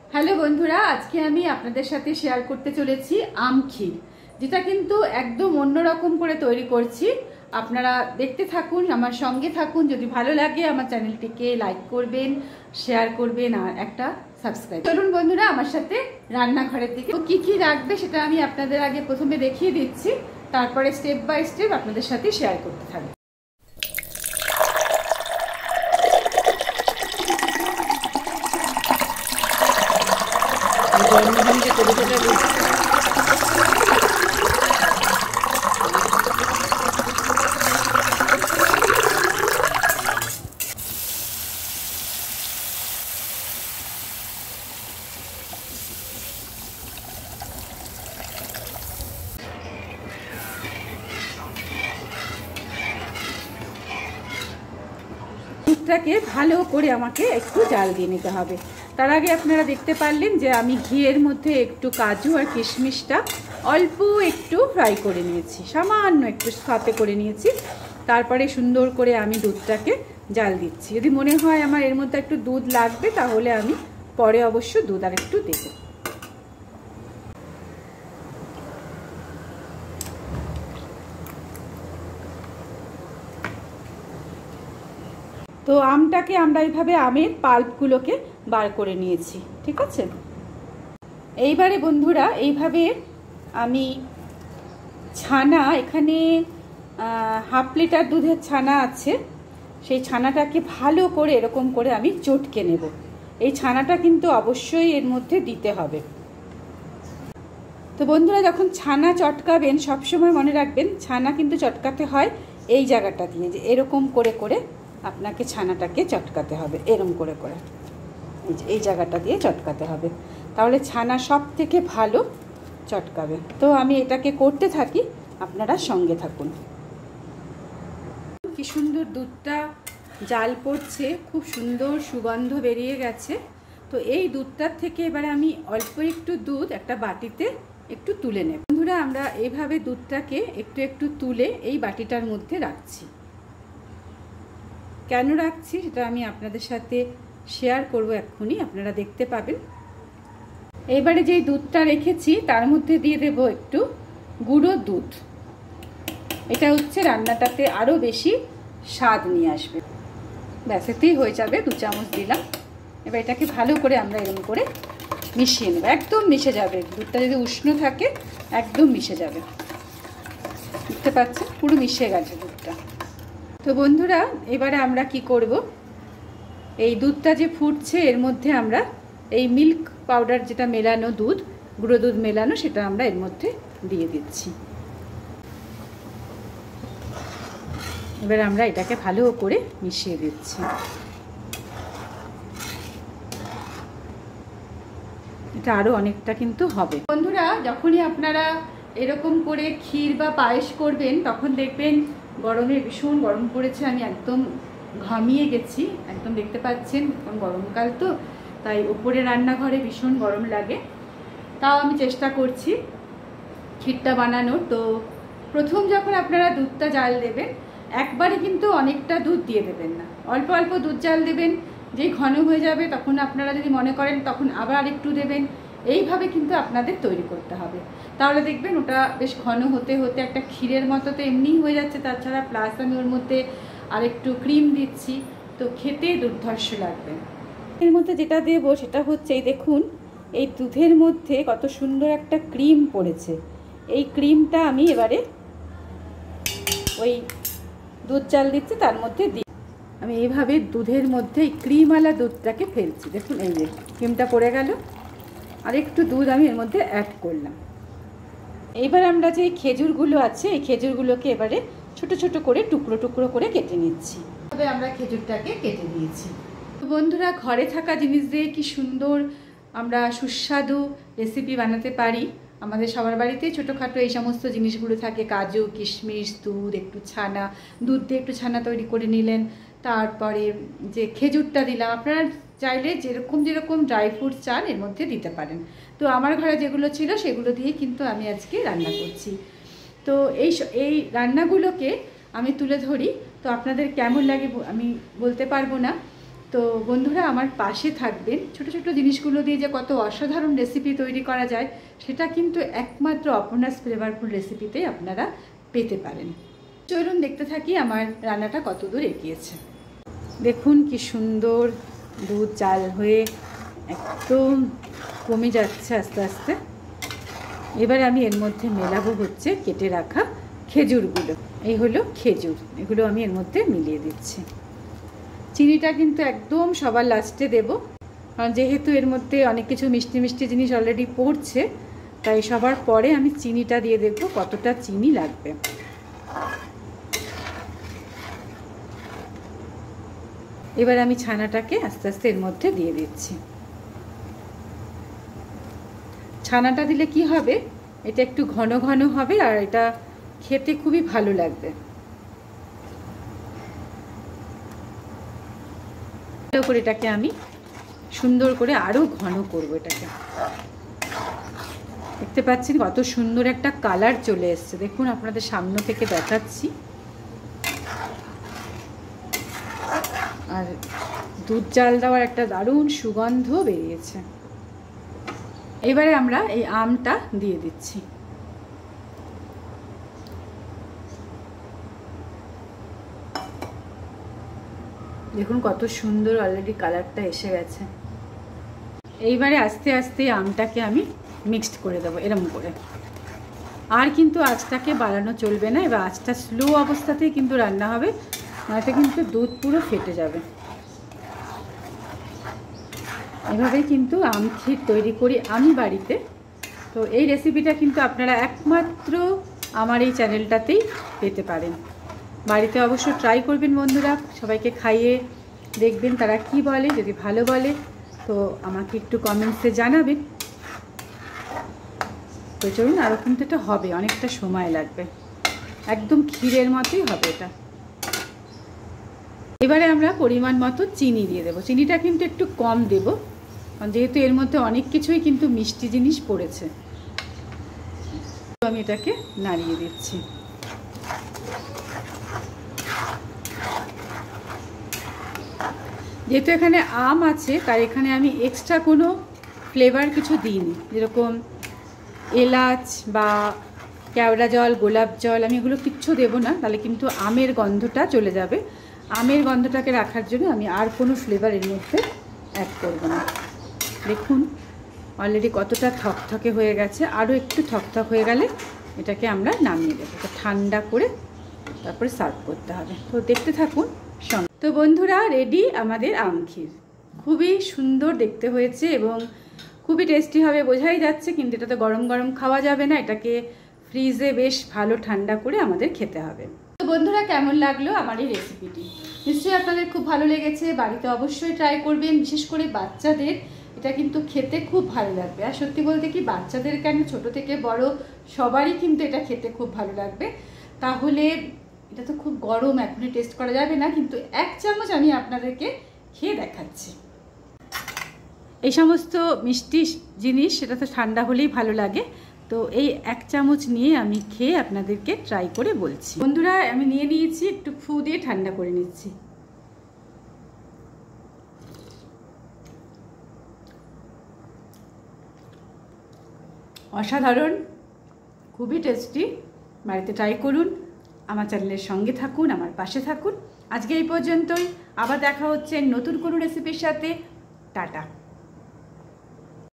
Hello বন্ধুরা, আজকে আমি আপনাদের সাথে শেয়ার করতে চলেছি আম ক্ষীর, যেটা কিন্তু একদম অন্যরকম করে তৈরি করছি। আপনারা দেখতে থাকুন, আমার সঙ্গে থাকুন। যদি ভালো লাগে আমার চ্যানেলটিকে লাইক করবেন, শেয়ার করবেন আর একটা সাবস্ক্রাইব। চলুন বন্ধুরা আমার সাথে রান্নাঘরের দিকে। কি কি রাখবে সেটা আমি আপনাদের আগে প্রথমে দেখিয়ে দিচ্ছি, তারপরে স্টেপ বাই স্টেপ আপনাদের সাথে শেয়ার করতে থাকবো। দুধটাকে ভালো করে আমাকে একটু জাল দিয়ে নিতে হবে। তার আগে আপনারা দেখতে পারলেন যে আমি ঘিয়ের মধ্যে একটু কাজু আর কিশমিশটা অল্প একটু ফ্রাই করে নিয়েছি, সামান্য একটু সাথে করে নিয়েছি। তারপরে সুন্দর করে আমি দুধটাকে জাল দিচ্ছি। যদি মনে হয় আমার এর মধ্যে একটু দুধ লাগবে তাহলে আমি পরে অবশ্য দুধ আর একটু দেবো। তো আমটাকে আমরা এইভাবে আমের পাল্পগুলোকে বার করে নিয়েছি, ঠিক আছে। এইবারে বন্ধুরা এইভাবে আমি ছানা, এখানে হাফ লিটার দুধের ছানা আছে, সেই ছানাটাকে ভালো করে এরকম করে আমি চটকে নেব। এই ছানাটা কিন্তু অবশ্যই এর মধ্যে দিতে হবে। তো বন্ধুরা যখন ছানা চটকাবেন সবসময় মনে রাখবেন ছানা কিন্তু চটকাতে হয় এই জায়গাটা দিয়ে, যে এরকম করে করে আপনাকে ছানাটাকে চটকাতে হবে, এরকম করে করে এই জায়গাটা দিয়ে চটকাতে হবে, তাহলে ছানা সব থেকে ভালো চটকাবে। তো আমি এটাকে করতে থাকি, আপনারা সঙ্গে থাকুন। কি সুন্দর দুধটা জাল পড়ছে, খুব সুন্দর সুগন্ধ বেরিয়ে গেছে। তো এই দুধটার থেকে এবারে আমি অল্প একটু দুধ একটা বাটিতে একটু তুলে নেব। বন্ধুরা আমরা এইভাবে দুধটাকে একটু একটু তুলে এই বাটিটার মধ্যে রাখছি। কেন রাখছি সেটা আমি আপনাদের সাথে শেয়ার করব এক্ষুনি, আপনারা দেখতে পাবেন। এইবারে যেই দুধটা রেখেছি তার মধ্যে দিয়ে দেব একটু গুঁড়ো দুধ। এটা হচ্ছে রান্নাটাতে আরও বেশি স্বাদ নিয়ে আসবে। ব্যাস এতেই হয়ে যাবে, 2 চামচ দিলাম। এবার এটাকে ভালো করে আমরা এরকম করে মিশিয়ে নেব, একদম মিশে যাবে। দুধটা যদি উষ্ণ থাকে একদম মিশে যাবে, বুঝতে পারছেন, পুরো মিশে গেছে দুধটা। তো বন্ধুরা এবারে আমরা কি করব, এই দুধটা যে ফুটছে এর মধ্যে আমরা এই মিল্ক পাউডার, যেটা মেলানো দুধ, গুঁড়ো দুধ মেলানো, সেটা আমরা এর মধ্যে দিয়ে দিচ্ছি। এবার আমরা এটাকে ভালো করে মিশিয়ে দিচ্ছি। এটা আরও অনেকটা কিন্তু হবে। বন্ধুরা যখনই আপনারা এরকম করে ক্ষীর বা পায়েস করবেন তখন দেখবেন গরমে ভীষণ গরম পড়েছে, আমি একদম ঘামিয়ে গেছি, একদম দেখতে পাচ্ছেন, এখন গরমকাল তো তাই উপরে রান্নাঘরে ভীষণ গরম লাগে। তাও আমি চেষ্টা করছি ক্ষীরটা বানানোর। তো প্রথম যখন আপনারা দুধটা জাল দেবেন একবারে কিন্তু অনেকটা দুধ দিয়ে দেবেন না, অল্প অল্প দুধ জাল দেবেন। যেই ঘন হয়ে যাবে তখন আপনারা যদি মনে করেন তখন আবার একটু দেবেন। এইভাবে কিন্তু আপনাদের তৈরি করতে হবে, তাহলে দেখবেন ওটা বেশ ঘন হতে হতে একটা ক্ষীরের মতো তো এমনিই হয়ে যাচ্ছে, তাছাড়া প্লাস আমি ওর মধ্যে আর একটু ক্রিম দিচ্ছি, তো খেতে দুর্ধর্ষ লাগবে। এর মধ্যে যেটা দেবো সেটা হচ্ছে এই দেখুন, এই দুধের মধ্যে কত সুন্দর একটা ক্রিম পড়েছে। এই ক্রিমটা আমি এবারে ওই দুধ চাল দিচ্ছি তার মধ্যে দিই। আমি এইভাবে দুধের মধ্যে এই ক্রিমওয়ালা দুধটাকে ফেলছি, দেখুন এই যে ক্রিমটা পড়ে গেল, আর একটু দুধ আমি এর মধ্যে অ্যাড করলাম। এইবার আমরা যে খেজুরগুলো আছে এই খেজুরগুলোকে এবারে ছোট ছোট করে টুকরো টুকরো করে কেটে নিচ্ছি। তবে আমরা খেজুরটাকে কেটে নিয়েছি। তো বন্ধুরা ঘরে থাকা জিনিস দিয়ে কি সুন্দর আমরা সুস্বাদু রেসিপি বানাতে পারি। আমাদের সবার বাড়িতেই ছোটোখাটো এই সমস্ত জিনিসগুলো থাকে, কাজু কিশমিশ, দুধ, একটু ছানা, দুধ দিয়ে একটু ছানা তৈরি করে নিলেন, তারপরে যে খেজুরটা দিলাম। আপনারা চাইলে যেরকম যেরকম ড্রাই ফ্রুট চান এর মধ্যে দিতে পারেন। তো আমার ঘরে যেগুলো ছিল সেগুলো দিয়ে কিন্তু আমি আজকে রান্না করছি। তো এই রান্নাগুলোকে আমি তুলে ধরি, তো আপনাদের কেমন লাগে আমি বলতে পারবো না। তো বন্ধুরা আমার পাশে থাকবেন। ছোট ছোট জিনিসগুলো দিয়ে যে কত অসাধারণ রেসিপি তৈরি করা যায় সেটা কিন্তু একমাত্র অপর্ণাস ফ্লেভারফুল রেসিপিতেই আপনারা পেতে পারেন। চলুন দেখতে থাকি আমার রান্নাটা কত দূর এগিয়েছে। দেখুন কি সুন্দর দুধ জাল হয়ে একদম কমে যাচ্ছে আস্তে আস্তে। এবার আমি এর মধ্যে মেলাবো হচ্ছে কেটে রাখা খেজুরগুলো। এই হলো খেজুর, এগুলো আমি এর মধ্যে মিলিয়ে দিচ্ছি। চিনিটা কিন্তু একদম সবার লাস্টে দেব, কারণ যেহেতু এর মধ্যে অনেক কিছু মিষ্টি মিষ্টি জিনিস অলরেডি পড়ছে, তাই সবার পরে আমি চিনিটা দিয়ে দেখব কতটা চিনি লাগবে। এবার আমি ছানাটাকে আস্তে আস্তে এর মধ্যে দিয়ে দিচ্ছি। ছানাটা দিলে কি হবে, এটা একটু ঘন ঘন হবে আর এটা খেতে খুবই ভালো লাগবে। ভালো করে এটাকে আমি সুন্দর করে আরো ঘন করব। এটাকে দেখতে পাচ্ছেন কত সুন্দর একটা কালার চলে এসছে। দেখুন আপনাদের সামনে থেকে দেখাচ্ছি। আর দুধ জাল দেওয়ার একটা দারুণ সুগন্ধ বেরিয়েছে। এবারে আমরা এই আমটা দিয়ে দিচ্ছি। দেখুন কত সুন্দর অলরেডি কালারটা এসে গেছে। এইবারে আস্তে আস্তে আমটাকে আমি মিক্সড করে দেবো এরকম করে। আর কিন্তু আঁচটাকে বাড়ানো চলবে না, এবার আঁচটা স্লো অবস্থাতেই কিন্তু রান্না হবে, নয়তো কিন্তু দুধ পুরো ফেটে যাবে। এভাবেই কিন্তু আম ক্ষীর তৈরি করি আমি বাড়িতে। তো এই রেসিপিটা কিন্তু আপনারা একমাত্র আমার এই চ্যানেলটাতেই পেতে পারেন। বাড়িতে অবশ্য ট্রাই করবেন বন্ধুরা, সবাইকে খাইয়ে দেখবেন তারা কি বলে। যদি ভালো বলে তো আমাকে একটু কমেন্টসে জানাবেন। তো চলুন, আরও কিন্তু এটা হবে, অনেকটা সময় লাগবে, একদম ক্ষীরের মতোই হবে এটা। এবারে আমরা পরিমাণ মতো চিনি দিয়ে দেবো। চিনিটা কিন্তু একটু কম দেব, কারণ যেহেতু এর মধ্যে অনেক কিছুই কিন্তু মিষ্টি জিনিস পড়েছে। আমি এটাকে নাড়িয়ে দিচ্ছি। যেহেতু এখানে আম আছে তাই এখানে আমি এক্সট্রা কোনো ফ্লেভার কিছু দিইনি, যেরকম এলাচ বা কেওড়া জল, গোলাপ জল, আমি এগুলো কিচ্ছু দেবো না, তাহলে কিন্তু আমের গন্ধটা চলে যাবে। আমের গন্ধটাকে রাখার জন্য আমি আর কোনো ফ্লেভার এর মধ্যে অ্যাড করব না। দেখুন অলরেডি কতটা থকথকে হয়ে গেছে। আরও একটু থকথক হয়ে গেলে এটাকে আমরা নামিয়ে দেবো। এটা ঠান্ডা করে তারপরে সার্ভ করতে হবে। তো দেখতে থাকুন সঙ্গে। তো বন্ধুরা, রেডি আমাদের আম ক্ষীর। খুবই সুন্দর দেখতে হয়েছে এবং খুবই টেস্টি হবে বোঝাই যাচ্ছে, কিন্তু এটা তো গরম গরম খাওয়া যাবে না, এটাকে ফ্রিজে বেশ ভালো ঠান্ডা করে আমাদের খেতে হবে। তো বন্ধুরা, কেমন লাগলো আমার এই রেসিপিটি? নিশ্চয়ই আপনাদের খুব ভালো লেগেছে। বাড়িতে অবশ্যই ট্রাই করবেন, বিশেষ করে বাচ্চাদের এটা কিন্তু খেতে খুব ভালো লাগবে। আর সত্যি বলতে কি, বাচ্চাদের কেন, ছোট থেকে বড় সবারই কিন্তু এটা খেতে খুব ভালো লাগবে। তাহলে এটা তো খুব গরম, এখনই টেস্ট করা যাবে না, কিন্তু 1 চামচ আমি আপনাদেরকে খেয়ে দেখাচ্ছি। এই সমস্ত মিষ্টি জিনিস সেটা তো ঠান্ডা হলেই ভালো লাগে। তো এই 1 চামচ নিয়ে আমি খেয়ে আপনাদেরকে ট্রাই করে বলছি। বন্ধুরা, আমি নিয়ে নিয়েছি, একটু ফু দিয়ে ঠান্ডা করে নিচ্ছি। অসাধারণ, খুবই টেস্টি। বাড়িতে ট্রাই করুন, আমার চ্যানেলের সঙ্গে থাকুন, আমার পাশে থাকুন। আজকে এই পর্যন্তই, আবার দেখা হচ্ছে নতুন কোনো রেসিপির সাথে। টাটা।